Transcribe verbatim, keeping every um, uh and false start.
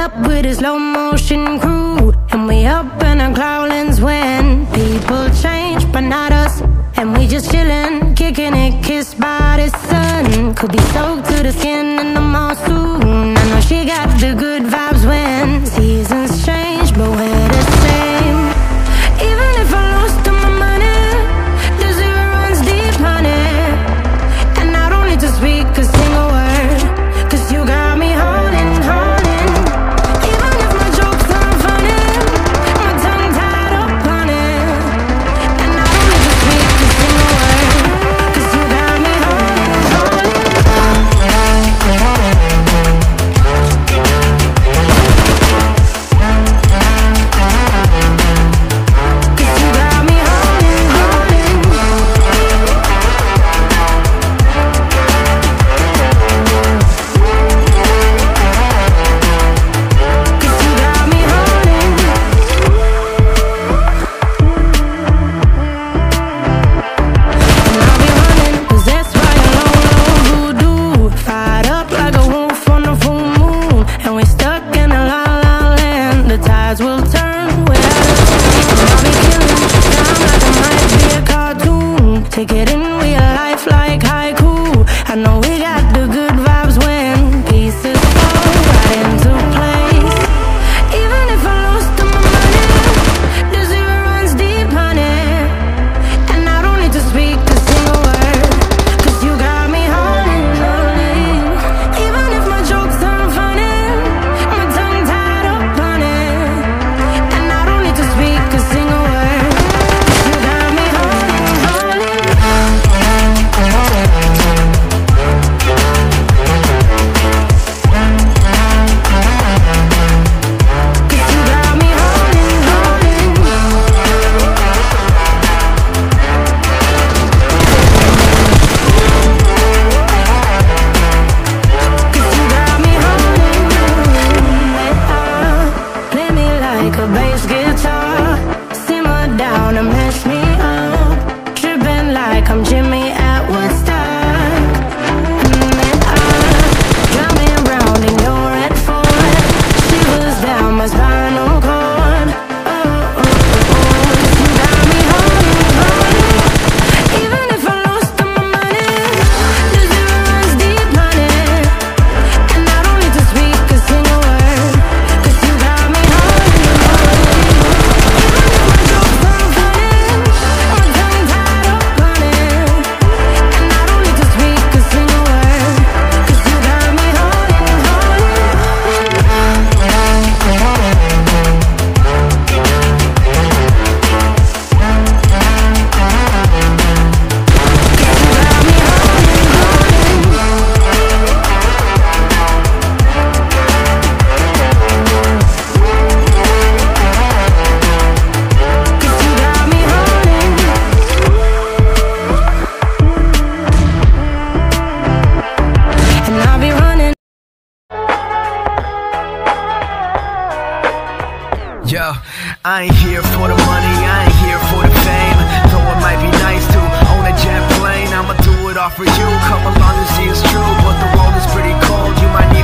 up with a slow motion crew, and we up in our growlings when people change, but not us. And we just chillin', kicking it, kissed by the sun. Could be soaked to the skin in the mall soon. I know she got the good vibes when seasons change, but we're the same. Even if I lost all my money, the zero runs deep, honey. And I don't need to speak a single word, cause you got me holding, holding. Even if my jokes aren't funny, my tongue tied up on it. And I don't need to speak a single word, cause you got me holding, holding. Take it in real life like haiku. I know we got the good vibes when pieces fall right into place. Even if I lost all my money, the zero runs deep, honey. And I don't need to speak a single word, cause you got me holding, holding. Even if my jokes aren't funny, my tongue tied up on it. And I don't need to speak a single word, cause you got me holding, holding. A bass guitar, simmer down and mess me up, tripping like I'm Jimmy at Woodstock. And I drown me round in your red Ford, shivers down my spinal cord. Oh, oh, oh, you got me holding, holding. Even if I lost all my money, the zero runs deep, honey. And I don't need to speak a single word, cause you got me holding. Yo, I ain't here for the money, I ain't here for the fame. Though it might be nice to own a jet plane, I'ma do it all for you. Come along and see it's true, but the road is pretty cold. You might need